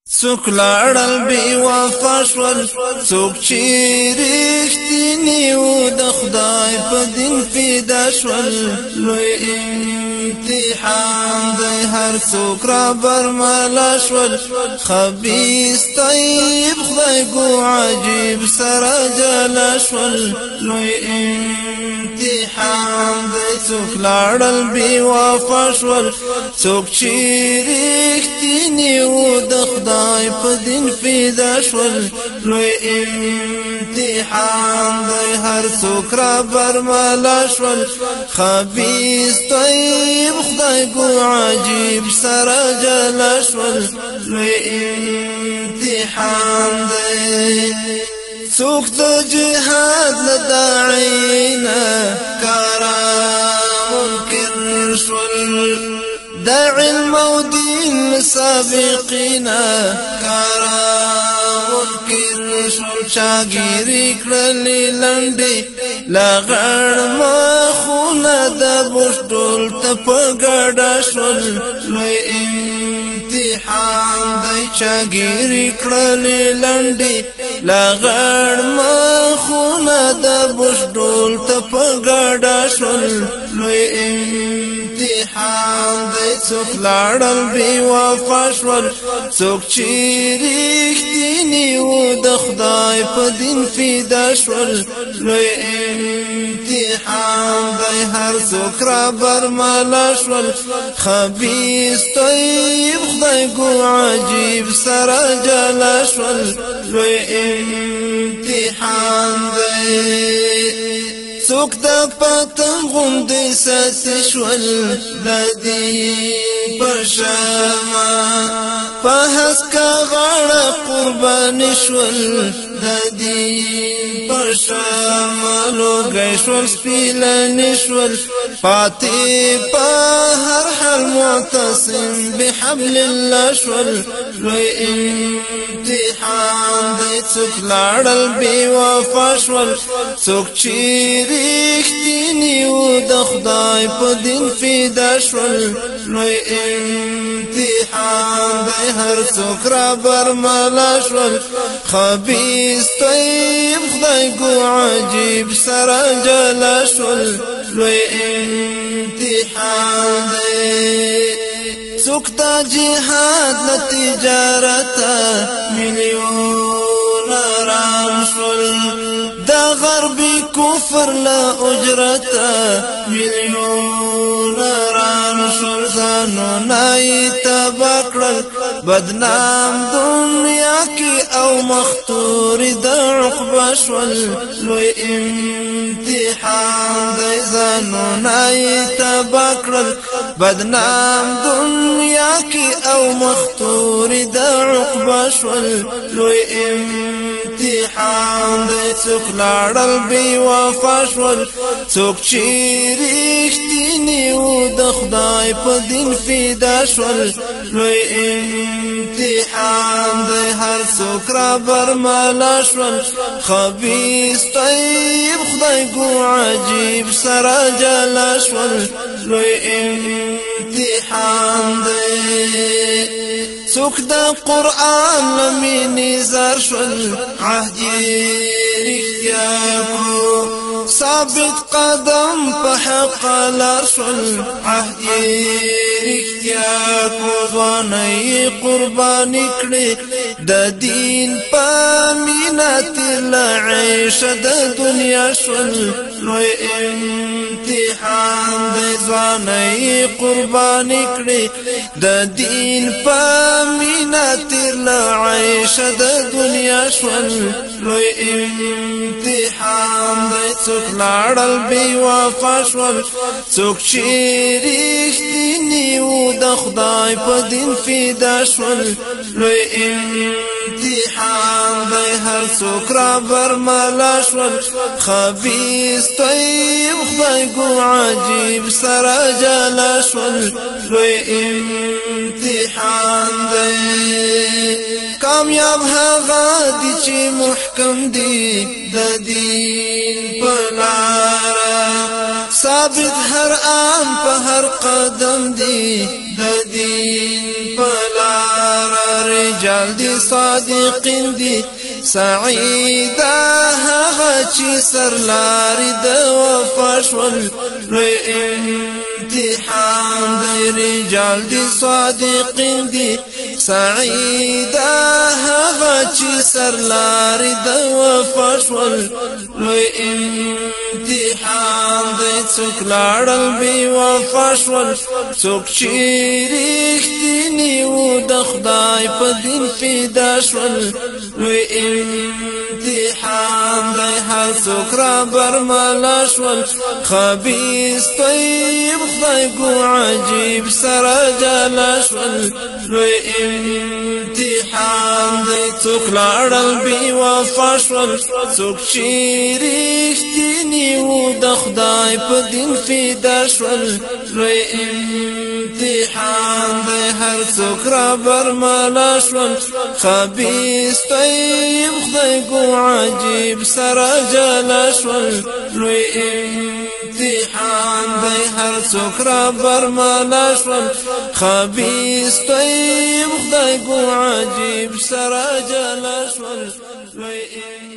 څوک لاړل بې وفا شول څوک چې رښتیني وو د خدای په دین فدا شول لوی امتحان دی هر څوک را برملا شول خبیث طیب خدای ګو عجیب سره جلا شول لوی امتحان دی څوک لاړل بې وفا شول څوک چې رښتیني وو د خدای په دین فدا شول لوی امتحان دی هر څوک را برملا شول خبیث طیب خدای ګو عجیب سره جلا شول لوی امتحان دی څوک د جهاد له داعینا کارا منکر شول د علم او دین سابقینا کارا منکر شول چاګیری کړلې لنډې لغړ مخونه د بوشډول ته په ګډه شول لوی امتحان دی چاګیری کړلې لنډې لغړ مخونه د بوشډول ته په ګډه شول لوی امتحان دی څوک لاړل بې وفا شول څوک چې رښتیني وو د خدای په دین فدا شول لوی امتحان دی هر څوک را برملا شول خبیث طیب خدای ګو عجیب سره جلا شول لوی امتحان دی څوک د پتنګ غوندې ساتي شول د دین په شمع په هسکه غاړه قربان شول د دین په شمع لوګی شول سپیلنې شول پاتې په هر حال معتصم بحبل الله شول لوی امتحان دی څوک لاړل بې وفا شول څوک چې رښتیني وو د خدای په دین فدا شول لوی امتحان دی هر څوک را برملا شول خبیث طیب خدای ګو عجیب سره جلا شول لوی امتحان دی څوک د جهاد له تجارته میلیونران شول د غربي کفر له اجرته میلیونران شول ځانونه یې تباه کړل بدنام دنیا کې او مختوري د عقبه شول لوی امتحان دی ځانونه یې تباه کړل بدنام دنیا کې او مختوري د عقبه شول لوی امتحان دی څوک لاړل بې وفا شول څوک چې رښتیني وو د خدای په دین فدا شول لوی امتحان دی هر څوک را برملا شول خبیث طیب خدای ګو عجیب سره جلا شول لوی امتحان دی څوک د قرآن له مینې زار شول عهد یې رښتیا کړو ثابت قدم په حق لار شول عهد یې رښتیا کړو ځوانۍ یې قرباني کړې د دین په مینه تېره عیشه د دنیا شول لوی امتحان دی ځوانۍ یې قرباني کړې د دین په مینه تېره عیشه د دنیا شول لوی امتحان دی څوک لاړل بې وفا شول څوک چې رښتیني وو د خدای په دین فدا شول لوی امتحان دی هر څوک را برملا شول خبیث طیب خدای ګو عجیب سره جلا شول لوی امتحان دی کامیاب هغه دي چې محکم دي د دین په لاره ثابت هر آن په هر قدم دي د دین په لاره رجال دي صادقین دي سعیدا هغه چې سرلاري د وفا شول لوی امتحان دی رجال دي صادقین دي سعیدا هغه چې سرلاري د وفا شول لوی امتحان دی څوک لاړل بې وفا شول څوک چې رښتیني وو د خدای په دین فدا شول لوی امتحان دی هر څوک را برملا شول خبیث طیب خدای ګو عجیب سره جلا شول لوی امتحان دی څوک لاړل بې وفا شول څوک چې رښتیني وو د خدای په دین فدا شول لوی امتحان دی هر څوک را برملا شول خبیث طیب خدای ګو عجیب سره جلا شول لوی امتحان دی هر څوک را برملا شول خبیث طیب خدای ګو عجیب سره جلا شول لوی